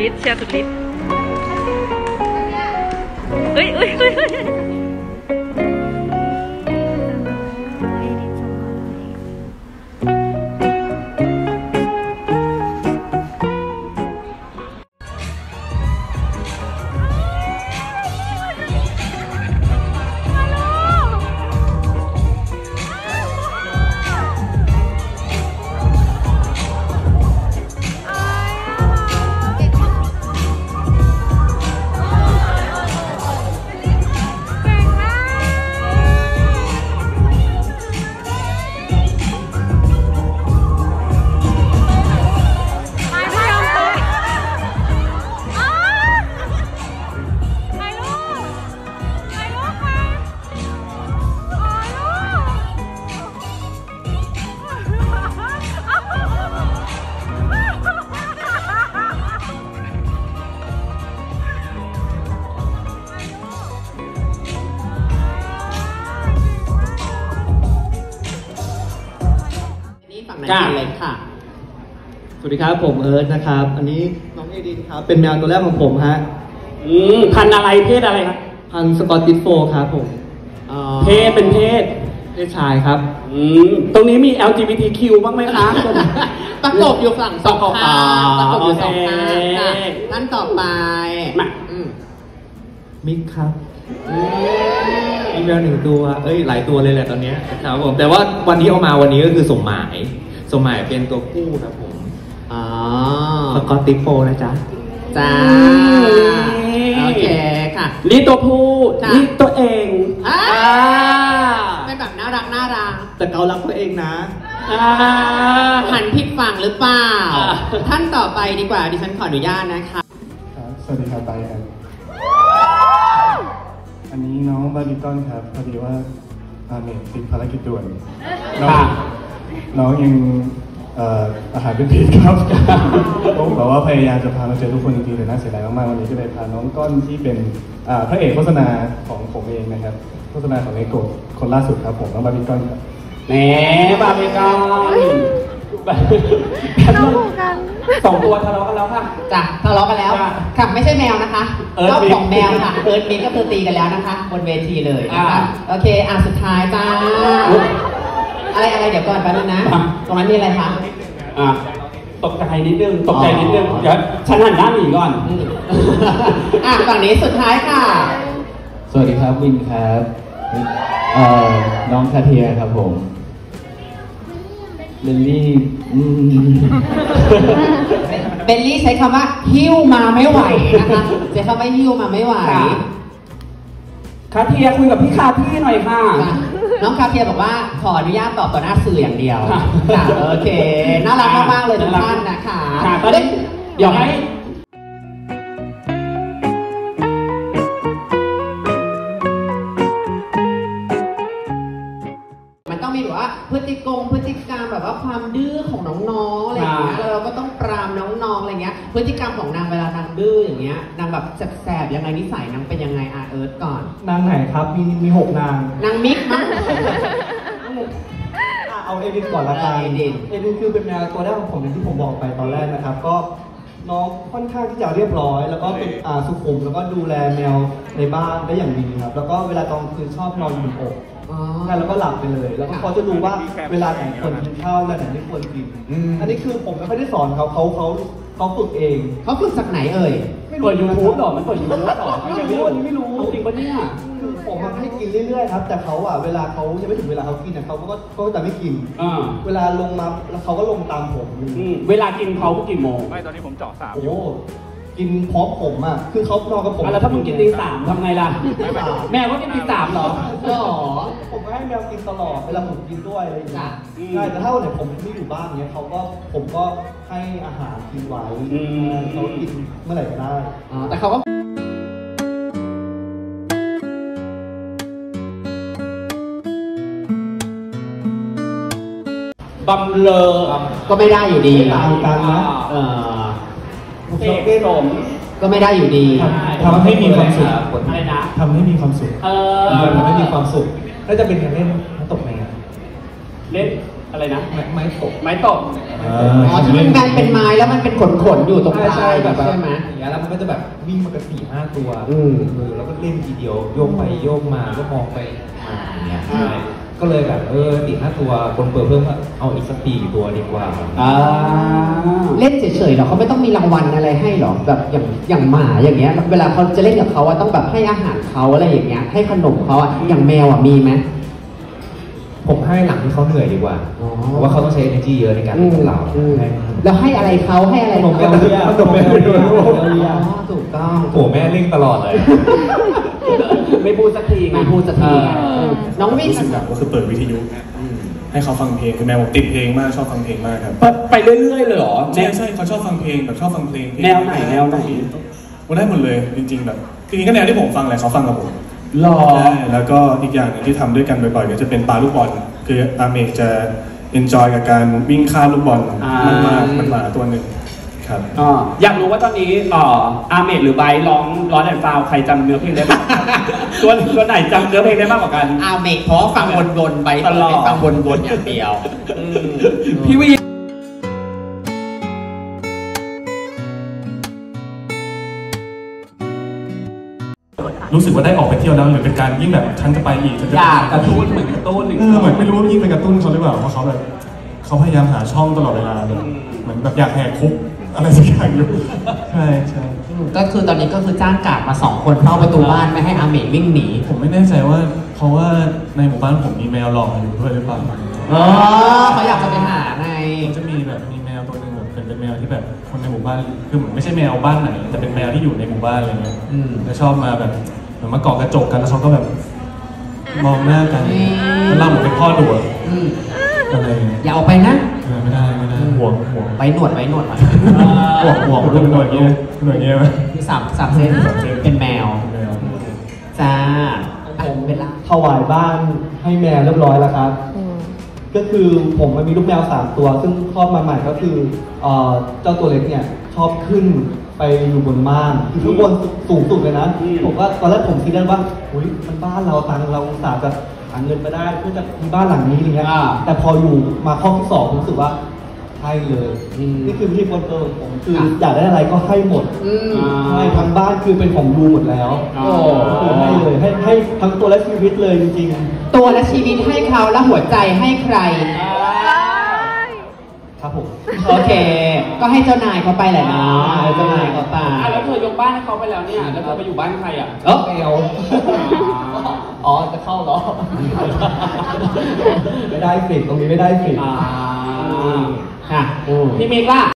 ฤทธิ์เชียร์สุดฤทธิ์เอ้ยกล้าเลยค่ะสวัสดีครับผมเอิร์ธนะครับอันนี้น้องเอดินครับเป็นแมวตัวแรกของผมฮะพันอะไรเพศอะไรครับพันสกอตติชโฟล์ครับผมเพศเป็นเพศชายครับตรงนี้มี LGBTQ บ้างไหมคะประกบอยู่ฝั่งสองข้างประกบอยู่สองข้างท่านต่อไปมิกครับมีแมวหนึ่งตัวหลายตัวเลยแหละตอนนี้ครับผมแต่ว่าวันนี้เอามาวันนี้ก็คือสมหมายเป็นตัวผู้ครับผมสกอตติชโฟล์นะจ๊ะจ้าโอเคค่ะนี่ตัวผู้นี่ตัวเองเป็นแบบน่ารักแต่เขารักตัวเองนะหันผิดฝั่งหรือเปล่าท่านต่อไปดีกว่าดิฉันขออนุญาตนะคะสวัสดีครับไปครับอันนี้น้องบาร์บีคอนครับพอดีว่าเมทติดภารกิจด่วนน้องยังอาหารเป็นพิษครับผมบอกว่าพยายามจะพามาเจอทุกคนจริงๆแต่น่าเสียดายมากๆวันนี้ก็เลยพาน้องก้อนที่เป็นพระเอกโฆษณาของผมเองนะครับโฆษณาของเอโกะคนล่าสุดครับผมน้องบาร์บีคอนครับแหมบาร์บีคอนสองตัวทะเลาะกันแล้วค่ะจ้ะทะเลาะกันแล้วค่ะไม่ใช่แมวนะคะเจ้าของแมวค่ะเอิร์ธมินก็คือตีกันแล้วนะคะบนเวทีเลยนะคะโอเคสุดท้ายจ้าอะไรเดี๋ยวก่อนแป๊บนึงนะตรงนั้นมีอะไรคะตกใจนิดนึงเดี๋ยวฉันหันหน้าหนีก่อนฝั่งนี้สุดท้ายค่ะสวัสดีครับวินครับน้องคาเทียครับผมเบลลี่เบลลี่ใช้คำว่าหิ้วมาไม่ไหวนะคะใช้คำว่าหิ้วมาไม่ไหวคาเทียคุยกับพี่คาที่หน่อยค่ะน้องคาเทียบอกว่าขออนุญาตตอบต่อหน้าสื่ออย่างเดียวโอเคน่ารักมากๆเลยทุกท่านนะคะเดี๋ยวให้ต้องมีแบบว่าพฤติกรรมแบบว่าความดื้อของน้องๆอะไรอย่างเงี้ยเราก็ต้องปรามน้องๆอะไรเงี้ยพฤติกรรมของนางเวลานางดื้ออย่างเงี้ยนางแบบแสบๆยังไงนิสัยนางเป็นยังไงเอิร์ธก่อนนางไหนครับมี6นางมิกมั้งเอาเอดินก่อนละกันเอดินคือเป็นแมวตัวแรกของผมอย่างที่ผมบอกไปตอนแรกนะครับก็น้องค่อนข้างที่จะเรียบร้อยแล้วก็เป็นสุขุมแล้วก็ดูแลแมวในบ้านได้อย่างดีครับแล้วก็เวลาตอนคืนชอบนอนอยู่บนอกแล้วก็หลับไปเลยแล้วก็เขาจะรู้ว่าเวลาไหนควรกินข้าวเวลาไหนไม่ควรกินอันนี้คือผมไม่ได้สอนเขาฝึกเองเขาฝึกจากไหนเอ่ยเปิด YouTube หรอมันเปิด YouTube หรอไม่รู้จริงปะเนี่ยผมให้กินเรื่อยๆครับแต่เขาเวลาเขายังไม่ถึงเวลาเขากินเขาก็จะไม่กินเวลาลงมาแล้วเขาก็ลงตามผมเวลากินเขากี่โมงไม่ตอนนี้ผมเจาะ3โอ้กินพร้อมผมคือเขานอนกับผมแล้วถ้ามึงกินตี 3ทำไงล่ะแมวก็กินตี 3หรอผมก็ให้แมวกินตลอดเวลาผมกินด้วยอะไรอย่างเงี้ยใช่แต่ถ้าวันไหนผมไม่อยู่บ้านเงี้ยผมก็ให้อาหารกินไว้เขากินเมื่อไหร่ก็ได้แต่เขาก็บำเลอก็ไม่ได้อยู่ดีตามกันนะเท่สมก็ไม่ได้อยู่ดีทำให้มีความสุขอะไรนะทำให้มีความสุขทำให้มีความสุขถ้าจะเป็นการเล่นน้ำตกไหนเล่นอะไรนะไม้ตกไม้ตกอ๋อที่มันแบนเป็นไม้แล้วมันเป็นขนอยู่ตรงปลายแบบใช่ไหมอย่างเงี้ยแล้วมันก็จะแบบวิ่งมากัน4-5 ตัวอืมแล้วก็เล่นทีเดียวโยกไปโยกมาก็มองไปมาอย่างเงี้ยใช่ก็เลยแบบ4-5 ตัวคนเปิดเพิ่มก็เอาอีกสัก4 ตัวดีกว่าเล่นเฉยๆเหรอเขาไม่ต้องมีรางวัลอะไรให้หรอแบบอย่างหมาอย่างเงี้ยเวลาเขาจะเล่นกับเขาอะต้องแบบให้อาหารเขาอะไรอย่างเงี้ยให้ขนมเขาอะอย่างแมวอะมีไหมผมให้หลังที่เขาเหนื่อยดีกว่าอ๋อเพราะว่าเขาต้องใช้ energy เยอะในการเล่นกับเราแล้วให้อะไรเขาให้อะไรขนมแมวเลียขนมแมวเลียอ๋อถูกต้องโหแม่เร่งตลอดเลยไม่พูดสักทีไงไม่พูดสักทีไงน้องวินรู้สึกหนักก็คือเปิดวิทยุให้เขาฟังเพลงคือแมวผมติดเพลงมากชอบฟังเพลงมากครับไปเรื่อยๆเลยเหรอใช่ใช่เขาชอบฟังเพลงแบบชอบฟังเพลงแนวไหนแนวไหนผมได้หมดเลยจริงๆแบบจริงๆก็แนวที่ผมฟังแหละเขาฟังกับผมหรอใช่แล้วก็อีกอย่างหนึงที่ทำด้วยกันบ่อยๆก็จะเป็นปาลูกบอลคืออาเมกจะ enjoy กับการวิ่งข้ามลูกบอลมันหมาตัวหนึ่งครับอยากรู้ว่าตอนนี้อาเมดหรือไบร์ทร้องร้อนแอนฟาวใครจำเนื้อเพลงได้บ้าง ตัวไหนจำเนื้อเพลงได้มากกว่ากันอาเมกเพราะฟังวนๆไปตลอดฟังวนๆอย่างเดียวพี่วีรู้สึกว่าได้ออกไปเที่ยวแล้วหรือเป็นการยิ่งแบบฉันจะไปอีกฉันจะอยากกระตุ้นเหมือนกระตุ้นเหมือนไม่รู้ว่ายิ่งไปกระตุ้นเขาหรือเปล่าเพราะเขาแบบเขาพยายามหาช่องตลอดเวลาแบบเหมือนแบบอยากแหกคุกอะไรสักอย่างอยู่ใช่ใช่ก็คือตอนนี้ก็คือจ้างกาดมา2 คนเฝ้าประตูบ้านไม่ให้อาเมกวิ่งหนีผมไม่แน่ใจว่าเพราะว่าในหมู่บ้านผมมีแมวหลอกอยู่ด้วยหรือเปล่าอ๋อเขาอยากจะไปหาไงมันจะมีแบบมีแมวตัวหนึ่งแบบเป็นแมวที่แบบคนในหมู่บ้านคือเหมือนไม่ใช่แมวบ้านไหนแต่เป็นแมวที่อยู่ในหมู่บ้านอะไรเงี้ยแล้วชอบมาแบบเหมือนมาเกาะกระจกกันแล้วเขาก็แบบมองหน้ากันแล้วเราเหมือนเป็นพ่อดุอะอะไรอย่างเงี้ยอย่าออกไปนะไม่ได้ห่วงไว้หนวดไว้หนวดหน่อยห่วงด้วยหน่วยเงี้ยไหมสามเส้นเป็นแมวแมวจ้าผมเวลาถวายบ้านให้แมวเรียบร้อยแล้วครับ ก็คือผมมันมีลูกแมว3 ตัว ซึ่งคลอดมาใหม่ก็คือเจ้าตัวเล็กเนี่ยชอบขึ้นไปอยู่บนม่านอยู่ข้างบนสูงสุดเลยนะผมก็ตอนแรกผมคิดได้ว่าอุ้ยมันบ้านเราตังค์เราอุตส่าห์จะหาเงินมาได้เพื่อจะมีบ้านหลังนี้อะไรเงี้ยแต่พออยู่มาข้อที่ 2ผมรู้สึกว่าให้เลยนี่คือวิธีคนผมคืออยากได้อะไรก็ให้หมดให้ทั้งบ้านคือเป็นของดูหมดแล้วคือให้เลยให้ทั้งตัวและชีวิตเลยจริงๆตัวและชีวิตให้เขาและหัวใจให้ใครครับผมโอเค ก็ให้เจ้านายเขาไปแหละเนาะให้เจ้านายเขาไปแล้วเธอยกบ้านให้เขาไปแล้วเนี่ย แล้วเธอไปอยู่บ้านใครอ่ะแมวอ๋อ จะเข้าเหรอ ไม่ได้สิตรงนี้ไม่ได้สิค่ะพี่เมกล่ะ